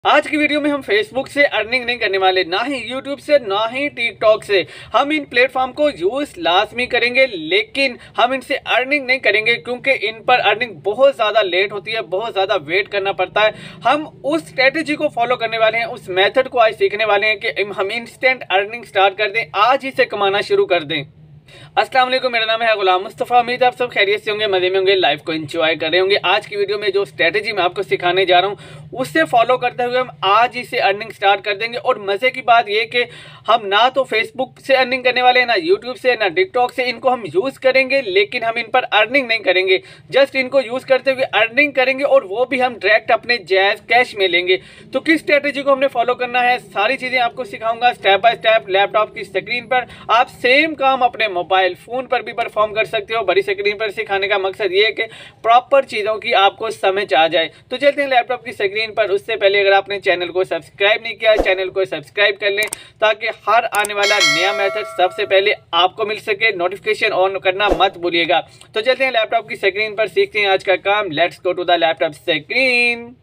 आज की वीडियो में हम फेसबुक से अर्निंग नहीं करने वाले, ना ही यूट्यूब से, ना ही टिकटॉक से। हम इन प्लेटफॉर्म को यूज लाजमी करेंगे, लेकिन हम इनसे अर्निंग नहीं करेंगे क्योंकि इन पर अर्निंग बहुत ज़्यादा लेट होती है, बहुत ज़्यादा वेट करना पड़ता है। हम उस स्ट्रेटेजी को फॉलो करने वाले हैं, उस मेथड को आज सीखने वाले हैं कि हम इंस्टेंट अर्निंग स्टार्ट कर दें, आज ही से कमाना शुरू कर दें। अस्सलाम वालेकुम, मेरा नाम है गुलाम मुस्तफ़ा। उम्मीद है आप सब खैरियत से होंगे, मज़े में होंगे, लाइफ को एंजॉय कर रहे होंगे। आज की वीडियो में जो स्ट्रेटेजी मैं आपको सिखाने जा रहा हूँ उससे फॉलो करते हुए हम आज ही से अर्निंग स्टार्ट कर देंगे। और मज़े की बात यह कि हम ना तो फेसबुक से अर्निंग करने वाले हैं, ना यूट्यूब से, ना टिकटॉक से। इनको हम यूज़ करेंगे लेकिन हम इन पर अर्निंग नहीं करेंगे, जस्ट इनको यूज़ करते हुए अर्निंग करेंगे और वो भी हम डायरेक्ट अपने जायज़ कैश में लेंगे। तो किस स्ट्रेटेजी को हमने फॉलो करना है, सारी चीज़ें आपको सिखाऊंगा स्टेप बाय स्टेप। लैपटॉप की स्क्रीन पर आप सेम काम अपने मोबाइल फ़ोन पर भी परफॉर्म कर सकते हो। बड़ी स्क्रीन पर सिखाने का मकसद ये है कि प्रॉपर चीज़ों की आपको समझ आ जाए। तो चलते हैं लैपटॉप की स्क्रीन पर। उससे पहले अगर आपने चैनल को सब्सक्राइब नहीं किया, चैनल को सब्सक्राइब कर लें ताकि हर आने वाला नया मेथड सबसे पहले आपको मिल सके। नोटिफिकेशन ऑन करना मत भूलिएगा। तो चलते हैं लैपटॉप की स्क्रीन पर, सीखते हैं आज का काम। Let's go to the laptop screen.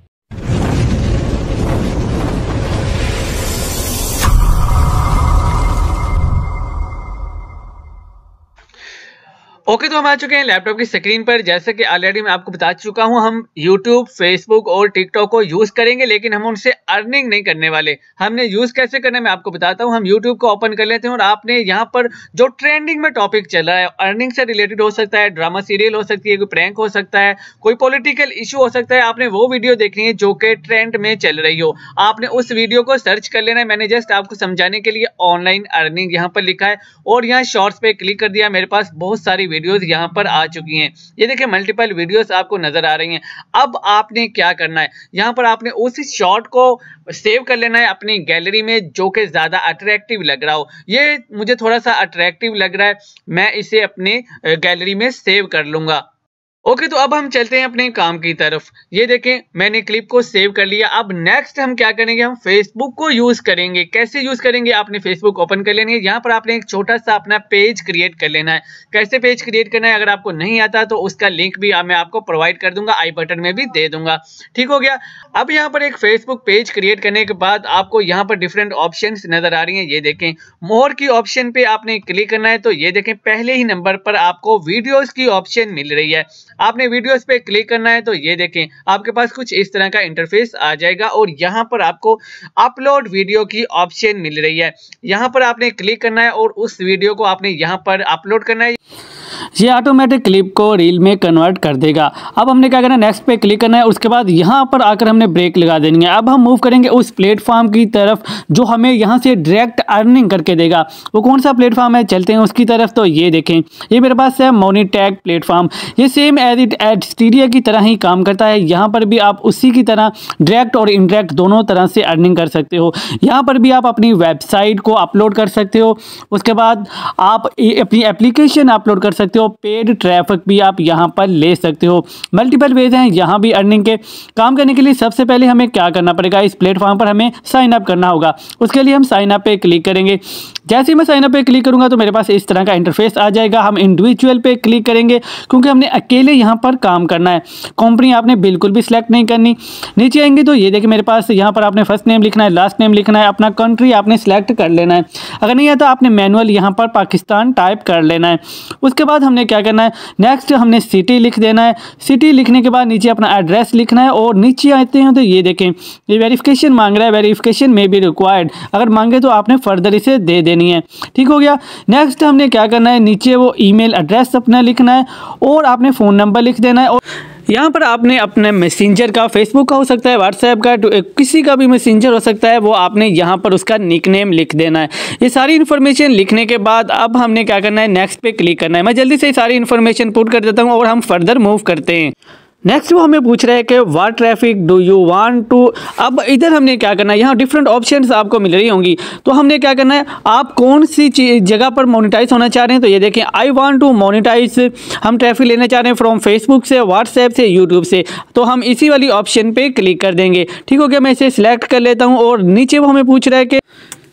Okay, तो हम आ चुके हैं लैपटॉप की स्क्रीन पर। जैसे कि ऑलरेडी मैं आपको बता चुका हूं, हम यूट्यूब, फेसबुक और टिकटॉक को यूज करेंगे लेकिन हम उनसे अर्निंग नहीं करने वाले। हमने यूज कैसे करना है मैं आपको बताता हूं। हम यूट्यूब को ओपन कर लेते हैं और आपने यहां पर जो ट्रेंडिंग में टॉपिक चल रहा है, अर्निंग से रिलेटेड हो सकता है, ड्रामा सीरियल हो सकती है, कोई प्रैंक हो सकता है, कोई पॉलिटिकल इशू हो सकता है। आपने वो वीडियो देखनी है जो कि ट्रेंड में चल रही हो। आपने उस वीडियो को सर्च कर लेना है। मैंने जस्ट आपको समझाने के लिए ऑनलाइन अर्निंग यहाँ पर लिखा है और यहाँ शॉर्ट्स पे क्लिक कर दिया। मेरे पास बहुत सारी वीडियोस यहाँ पर आ चुकी हैं। ये देखिए मल्टीपल वीडियोस आपको नजर आ रही हैं। अब आपने क्या करना है, यहाँ पर आपने उस शॉर्ट को सेव कर लेना है अपनी गैलरी में जो कि ज्यादा अट्रैक्टिव लग रहा हो। ये मुझे थोड़ा सा अट्रैक्टिव लग रहा है, मैं इसे अपने गैलरी में सेव कर लूंगा। ओके, तो अब हम चलते हैं अपने काम की तरफ। ये देखें मैंने क्लिप को सेव कर लिया। अब नेक्स्ट हम क्या करेंगे, हम फेसबुक को यूज करेंगे। कैसे यूज करेंगे, आपने फेसबुक ओपन कर लेनी है। यहाँ पर आपने एक छोटा सा अपना पेज क्रिएट कर लेना है। कैसे पेज क्रिएट करना है अगर आपको नहीं आता तो उसका लिंक भी मैं आपको प्रोवाइड कर दूंगा, आई बटन में भी दे दूंगा। ठीक हो गया। अब यहाँ पर एक फेसबुक पेज क्रिएट करने के बाद आपको यहाँ पर डिफरेंट ऑप्शन नजर आ रही है। ये देखें मोर की ऑप्शन पे आपने क्लिक करना है। तो ये देखें पहले ही नंबर पर आपको वीडियोज की ऑप्शन मिल रही है। आपने वीडियोस पे क्लिक करना है। तो ये देखें आपके पास कुछ इस तरह का इंटरफेस आ जाएगा और यहाँ पर आपको अपलोड वीडियो की ऑप्शन मिल रही है। यहाँ पर आपने क्लिक करना है और उस वीडियो को आपने यहाँ पर अपलोड करना है। ये ऑटोमेटिक क्लिप को रील में कन्वर्ट कर देगा। अब हमने क्या करना है, नेक्स्ट पे क्लिक करना है। उसके बाद यहाँ पर आकर हमने ब्रेक लगा देनी है। अब हम मूव करेंगे उस प्लेटफॉर्म की तरफ जो हमें यहाँ से डायरेक्ट अर्निंग करके देगा। वो कौन सा प्लेटफॉर्म है, चलते हैं उसकी तरफ। तो ये देखें ये मेरे पास है मोनीटैग प्लेटफॉर्म। ये सेम एडस्टीरिया की तरह ही काम करता है। यहाँ पर भी आप उसी की तरह डायरेक्ट और इनडायरेक्ट दोनों तरह से अर्निंग कर सकते हो। यहाँ पर भी आप अपनी वेबसाइट को अपलोड कर सकते हो। उसके बाद आप अपनी एप्लीकेशन अपलोड कर सकते हो। पेड ट्रैफिक भी आप यहां पर ले सकते हो। मल्टीपल वेज हैं यहां भी अर्निंग के। काम करने के लिए सबसे पहले हमें क्या करना पड़ेगा, इस प्लेटफॉर्म पर हमें साइन अप करना होगा। उसके लिए हम साइन अप पे क्लिक करेंगे। जैसे ही मैं साइन अप पे क्लिक करूंगा तो मेरे पास इस तरह का इंटरफेस आ जाएगा। हम इंडिविजुअल पे क्लिक करेंगे क्योंकि हमने अकेले यहां पर काम करना है। कंपनी आपने बिल्कुल भी सिलेक्ट नहीं करनी। नीचे आएंगे तो ये देखिए मेरे पास यहां पर आपने फर्स्ट नेम लिखना है, लास्ट नेम लिखना है, अपना कंट्री आपने सिलेक्ट कर लेना है। अगर नहीं आता आपने मैनुअल यहां पर पाकिस्तान टाइप कर लेना है। उसके बाद हमने क्या करना है, नेक्स्ट हमने सिटी लिख देना है। सिटी लिखने के बाद नीचे अपना एड्रेस लिखना है और नीचे आते हैं तो ये देखें ये वेरिफिकेशन मांग रहा है। वेरिफिकेशन में भी रिक्वायर्ड, अगर मांगे तो आपने फर्दर इसे दे देनी है। ठीक हो गया। नेक्स्ट हमने क्या करना है, नीचे वो ईमेल एड्रेस अपना लिखना है और आपने फ़ोन नंबर लिख देना है। और यहाँ पर आपने अपने मैसेंजर का, फेसबुक का हो सकता है, व्हाट्सएप का, किसी का भी मैसेंजर हो सकता है, वो आपने यहाँ पर उसका निकनेम लिख देना है। ये सारी इन्फॉर्मेशन लिखने के बाद अब हमने क्या करना है, नेक्स्ट पे क्लिक करना है। मैं जल्दी से सारी इन्फॉर्मेशन पुट कर देता हूँ और हम फर्दर मूव करते हैं। नेक्स्ट वो हमें पूछ रहा है कि what traffic do you want to. अब इधर हमने क्या करना है, यहाँ डिफरेंट ऑप्शंस आपको मिल रही होंगी। तो हमने क्या करना है, आप कौन सी जगह पर मोनेटाइज होना चाह रहे हैं। तो ये देखें आई वांट टू मोनेटाइज, हम ट्रैफिक लेना चाह रहे हैं फ्रॉम फेसबुक से, व्हाट्सएप से, यूट्यूब से। तो हम इसी वाली ऑप्शन पे क्लिक कर देंगे। ठीक हो गया। मैं इसे सिलेक्ट कर लेता हूँ और नीचे वो हमें पूछ रहा है कि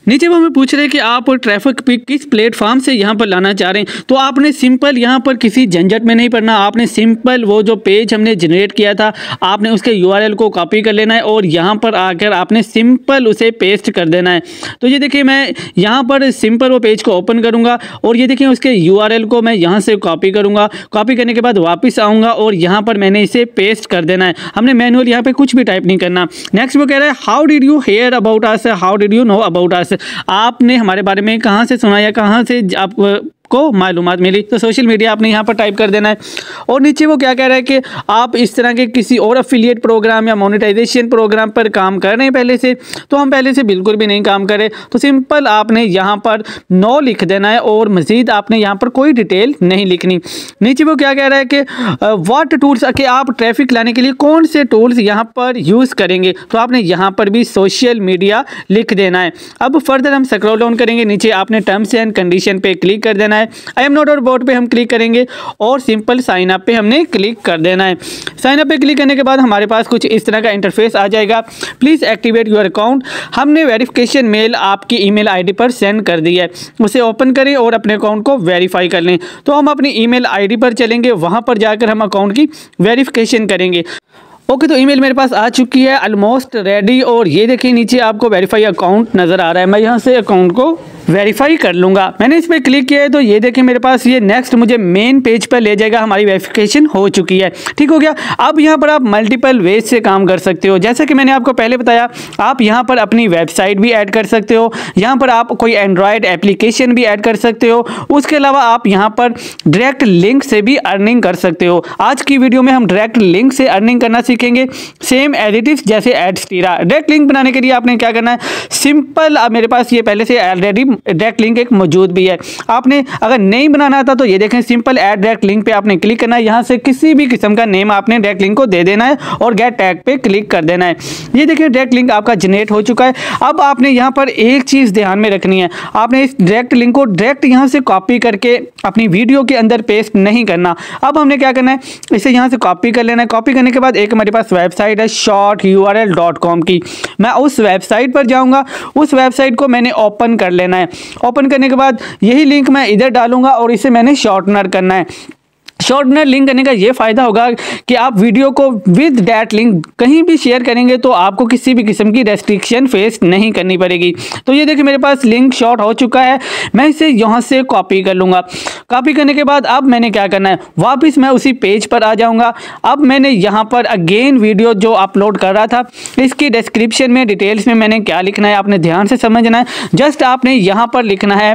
नीचे वो हमें पूछ रहे हैं कि आप ट्रैफिक पिक किस प्लेटफॉर्म से यहाँ पर लाना चाह रहे हैं। तो आपने सिंपल यहाँ पर किसी झंझट में नहीं पड़ना, आपने सिंपल वो जो पेज हमने जनरेट किया था आपने उसके यूआरएल को कॉपी कर लेना है और यहाँ पर आकर आपने सिंपल उसे पेस्ट कर देना है। तो ये देखिए मैं यहाँ पर सिंपल वो पेज को ओपन करूँगा और ये देखिए उसके यूआरएल को मैं यहाँ से कॉपी करूँगा। कॉपी करने के बाद वापस आऊँगा और यहाँ पर मैंने इसे पेस्ट कर देना है। हमने मैनुअल यहाँ पे कुछ भी टाइप नहीं करना। नेक्स्ट वो कह रहा है how did you hear about us, how did you know about us, आपने हमारे बारे में कहाँ से सुना या कहाँ से आप को मालूमात मिली। तो सोशल मीडिया आपने यहाँ पर टाइप कर देना है। और नीचे वो क्या कह रहा है कि आप इस तरह के किसी और एफिलिएट प्रोग्राम या मोनेटाइजेशन प्रोग्राम पर काम कर रहे हैं पहले से। तो हम पहले से बिल्कुल भी नहीं काम करें, तो सिंपल आपने यहाँ पर नो लिख देना है और मज़ीद आपने यहाँ पर कोई डिटेल नहीं लिखनी। नीचे वो क्या कह रहा है कि व्हाट टूल्स, कि आप ट्रैफिक लाने के लिए कौन से टूल्स यहाँ पर यूज़ करेंगे। तो आपने यहाँ पर भी सोशल मीडिया लिख देना है। अब फर्दर हम स्क्रॉल डाउन करेंगे, नीचे आपने टर्म्स एंड कंडीशन पे क्लिक कर देना है। I am not a robot पे हम क्लिक करेंगे और सिंपल साइन अप पे हमने क्लिक कर देना है। साइन अप पे क्लिक करने के बाद हमारे पास कुछ इस तरह का इंटरफेस आ जाएगा। प्लीज़ एक्टिवेट योर अकाउंट, हमने वेरिफिकेशन मेल आपकी ईमेल आईडी पर सेंड कर दी है, उसे ओपन करें और अपने अकाउंट को वेरीफाई कर लें। तो हम अपनी ईमेल आईडी पर चलेंगे, वहाँ पर जाकर हम अकाउंट की वेरिफिकेशन करेंगे। ओके, तो ईमेल मेरे पास आ चुकी है ऑलमोस्ट रेडी और ये देखिए नीचे आपको वेरीफाई अकाउंट नज़र आ रहा है। मैं यहाँ से अकाउंट को वेरीफाई कर लूँगा। मैंने इस पर क्लिक किया है तो ये देखिए मेरे पास ये नेक्स्ट मुझे मेन पेज पर ले जाएगा। हमारी वेरिफिकेशन हो चुकी है, ठीक हो गया। अब यहाँ पर आप मल्टीपल वेज से काम कर सकते हो। जैसा कि मैंने आपको पहले बताया, आप यहाँ पर अपनी वेबसाइट भी ऐड कर सकते हो, यहाँ पर आप कोई एंड्रॉयड एप्लीकेशन भी ऐड कर सकते हो। उसके अलावा आप यहाँ पर डायरेक्ट लिंक से भी अर्निंग कर सकते हो। आज की वीडियो में हम डायरेक्ट लिंक से अर्निंग करना सीखेंगे, सेम एज इट इज जैसे एडस्टीरा। डायरेक्ट लिंक बनाने के लिए आपने क्या करना है, सिंपल, मेरे पास ये पहले से ऑलरेडी डायरेक्ट लिंक एक मौजूद भी है। आपने अगर नहीं बनाना आता तो ये देखें सिंपल ऐड डायरेक्ट लिंक पे आपने क्लिक करना है। यहाँ से किसी भी किस्म का नेम आपने डायरेक्ट लिंक को दे देना है और गेट टैग पे क्लिक कर देना है। ये देखिए डायरेक्ट लिंक आपका जनरेट हो चुका है। अब आपने यहाँ पर एक चीज़ ध्यान में रखनी है, आपने इस डायरेक्ट लिंक को डायरेक्ट यहाँ से कॉपी करके अपनी वीडियो के अंदर पेस्ट नहीं करना। अब हमने क्या करना है, इसे यहाँ से कॉपी कर लेना है। कॉपी करने के बाद एक हमारे पास वेबसाइट है shorturl.com की, मैं उस वेबसाइट पर जाऊँगा। उस वेबसाइट को मैंने ओपन कर लेना है। ओपन करने के बाद यही लिंक मैं इधर डालूंगा और इसे मैंने शॉर्टनर करना है। शॉर्टनर लिंक करने का ये फ़ायदा होगा कि आप वीडियो को विद डैट लिंक कहीं भी शेयर करेंगे तो आपको किसी भी किस्म की रेस्ट्रिक्शन फेस नहीं करनी पड़ेगी। तो ये देखिए मेरे पास लिंक शॉर्ट हो चुका है, मैं इसे यहाँ से कॉपी कर लूँगा। कॉपी करने के बाद अब मैंने क्या करना है, वापस मैं उसी पेज पर आ जाऊँगा। अब मैंने यहाँ पर अगेन वीडियो जो अपलोड कर रहा था इसकी डिस्क्रिप्शन में डिटेल्स में मैंने क्या लिखना है आपने ध्यान से समझना है। जस्ट आपने यहाँ पर लिखना है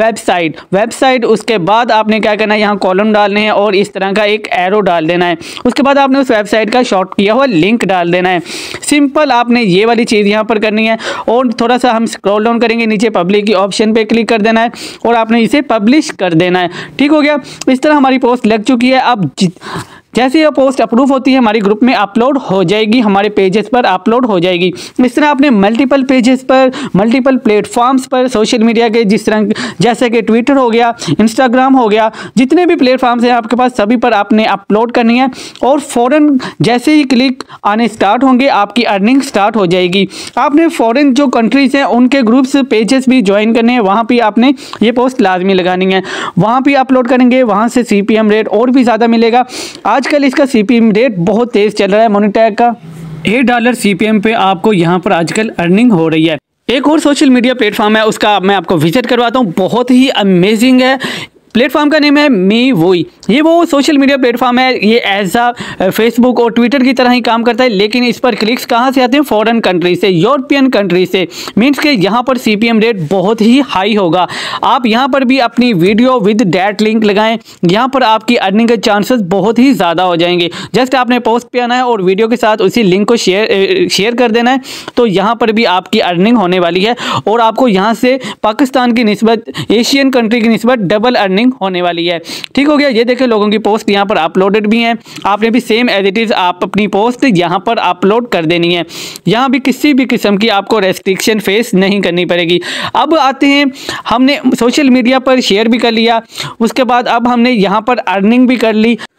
वेबसाइट, उसके बाद आपने क्या करना है, यहाँ कॉलम डालने हैं और इस तरह का एक एरो डाल देना है। उसके बाद आपने उस वेबसाइट का शॉर्ट किया हुआ लिंक डाल देना है। सिंपल आपने ये वाली चीज़ यहाँ पर करनी है और थोड़ा सा हम स्क्रॉल डाउन करेंगे, नीचे पब्लिक की ऑप्शन पे क्लिक कर देना है और आपने इसे पब्लिश कर देना है। ठीक हो गया, इस तरह हमारी पोस्ट लग चुकी है। अब जैसे ये पोस्ट अप्रूव होती है हमारी ग्रुप में अपलोड हो जाएगी, हमारे पेजेस पर अपलोड हो जाएगी। इस तरह आपने मल्टीपल पेजेस पर, मल्टीपल प्लेटफॉर्म्स पर सोशल मीडिया के जिस तरह जैसे कि ट्विटर हो गया, इंस्टाग्राम हो गया, जितने भी प्लेटफॉर्म्स हैं आपके पास सभी पर आपने अपलोड करनी है और फ़ौरन जैसे ही क्लिक आने स्टार्ट होंगे आपकी अर्निंग स्टार्ट हो जाएगी। आपने फ़ॉरेन जो कंट्रीज़ हैं उनके ग्रुप्स पेजेस भी ज्वाइन करने हैं, वहाँ पर आपने ये पोस्ट लाजमी लगानी है, वहाँ पर अपलोड करेंगे, वहाँ से CPM रेट और भी ज़्यादा मिलेगा। आजकल इसका CPM रेट बहुत तेज़ चल रहा है, मोनेटैग का $8 CPM पे आपको यहाँ पर आजकल अर्निंग हो रही है। एक और सोशल मीडिया प्लेटफॉर्म है, उसका मैं आपको विजिट करवाता हूँ, बहुत ही अमेजिंग है। प्लेटफॉर्म का नेम है MeWoi। ये वो सोशल मीडिया प्लेटफॉर्म है, ये एज आ फेसबुक और ट्विटर की तरह ही काम करता है, लेकिन इस पर क्लिक्स कहाँ से आते हैं, फॉरेन कंट्री से, यूरोपियन कंट्री से। मीन्स के यहाँ पर CPM रेट बहुत ही हाई होगा। आप यहाँ पर भी अपनी वीडियो विद डैट लिंक लगाएं, यहाँ पर आपकी अर्निंग के चांसेस बहुत ही ज़्यादा हो जाएंगे। जस्ट आपने पोस्ट पे आना है और वीडियो के साथ उसी लिंक को शेयर कर देना है, तो यहाँ पर भी आपकी अर्निंग होने वाली है और आपको यहाँ से पाकिस्तान की निस्बत, एशियन कंट्री की निस्बत डबल अर्निंग होने वाली है। ठीक हो गया, ये देखें लोगों की पोस्ट यहाँ पर अपलोडेड भी हैं, आपने भी सेम एज इट इज आप अपनी पोस्ट यहाँ पर अपलोड कर देनी है। यहाँ भी किसी भी किस्म की आपको रेस्ट्रिक्शन फेस नहीं करनी पड़ेगी। अब आते हैं, हमने सोशल मीडिया पर शेयर भी कर लिया, उसके बाद अब हमने यहाँ पर अर्निंग भी कर ली।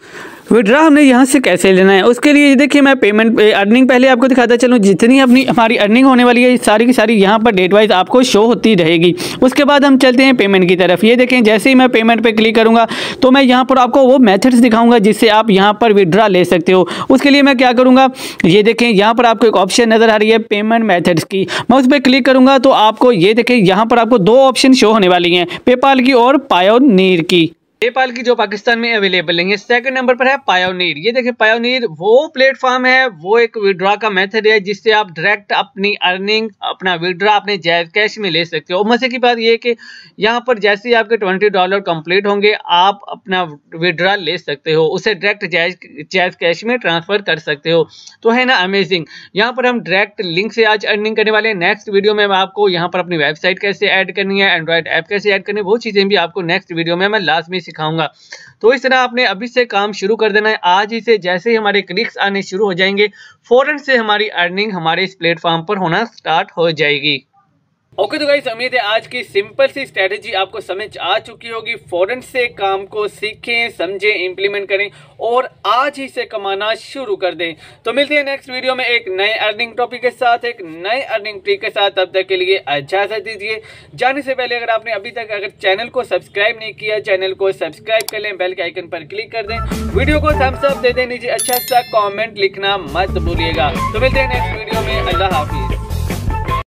विड्रा हमने यहाँ से कैसे लेना है, उसके लिए देखिए मैं पेमेंट अर्निंग पहले आपको दिखाता चलूँ। जितनी अपनी हमारी अर्निंग होने वाली है सारी की सारी यहाँ पर डेट वाइज आपको शो होती रहेगी। उसके बाद हम चलते हैं पेमेंट की तरफ। ये देखें जैसे ही मैं पेमेंट पे क्लिक करूँगा तो मैं यहाँ पर आपको वो मेथड्स दिखाऊंगा जिससे आप यहाँ पर विड्रा ले सकते हो। उसके लिए मैं क्या करूँगा, ये देखें यहाँ पर आपको एक ऑप्शन नज़र आ रही है पेमेंट मेथड्स की, मैं उस पर क्लिक करूँगा तो आपको ये देखें यहाँ पर आपको दो ऑप्शन शो होने वाली हैं, पेपाल की और पायोनीर की। पेपाल की जो पाकिस्तान में अवेलेबल नहीं है। सेकंड नंबर पर है पायोनीर। ये देखिए पायोनीर वो प्लेटफॉर्म है, वो एक विड्रॉ का मेथड है जिससे आप डायरेक्ट अपनी अर्निंग अपना विड्रॉ अपने जायज कैश में ले सकते हो। मजे की बात ये है कि यहाँ पर जैसे ही आपके $20 कंप्लीट होंगे आप अपना विड्रॉ ले सकते हो, उसे डायरेक्ट जायज कैश में ट्रांसफर कर सकते हो। तो है ना अमेजिंग। यहाँ पर हम डायरेक्ट लिंक से आज अर्निंग करने वाले हैं। नेक्स्ट वीडियो में मैं आपको यहाँ पर अपनी वेबसाइट कैसे ऐड करनी है, एंड्रॉइड ऐप कैसे ऐड करनी है, वो चीजें भी आपको नेक्स्ट वीडियो में मैं लाजमी सिखाऊंगा। तो इस तरह आपने अभी से काम शुरू कर देना है। आज ही से जैसे ही हमारे क्लिक्स आने शुरू हो जाएंगे फौरन से हमारी अर्निंग हमारे इस प्लेटफॉर्म पर होना स्टार्ट हो जाएगी। ओके तो गाइस उम्मीद है आज की सिंपल सी स्ट्रेटेजी आपको समझ आ चुकी होगी। फौरन से काम को सीखें, समझें, इंप्लीमेंट करें और आज ही से कमाना शुरू कर दें। तो मिलते हैं नेक्स्ट वीडियो में एक नए अर्निंग टॉपिक के साथ, एक नए अर्निंग ट्रिक के साथ। तब तक के लिए इजाजत दीजिए। जाने से पहले अगर आपने अभी तक अगर चैनल को सब्सक्राइब नहीं किया, चैनल को सब्सक्राइब कर लें, बेल के आइकन पर क्लिक कर दें, वीडियो को थम्स अप दे दें, नीचे अच्छा सा कॉमेंट लिखना मत भूलिएगा। तो मिलते हैं नेक्स्ट वीडियो में। अल्लाह हाफिज।